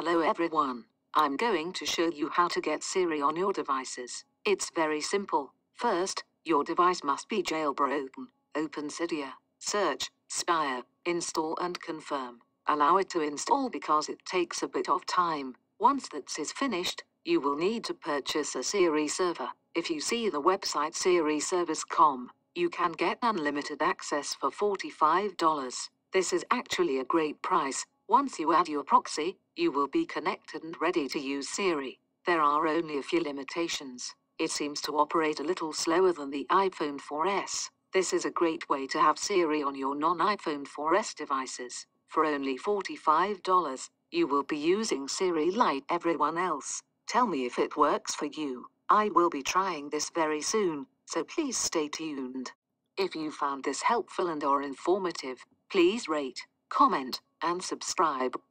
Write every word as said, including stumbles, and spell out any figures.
Hello everyone. I'm going to show you how to get Siri on your devices. It's very simple. First, your device must be jailbroken. Open Cydia, search, Spire, install and confirm. Allow it to install because it takes a bit of time. Once that is finished, you will need to purchase a Siri server. If you see the website siri service dot com, you can get unlimited access for forty-five dollars. This is actually a great price. Once you add your proxy, you will be connected and ready to use Siri. There are only a few limitations. It seems to operate a little slower than the iPhone four S. This is a great way to have Siri on your non-iPhone four S devices. For only forty-five dollars, you will be using Siri like everyone else. Tell me if it works for you. I will be trying this very soon, so please stay tuned. If you found this helpful and or informative, please rate, comment, and subscribe.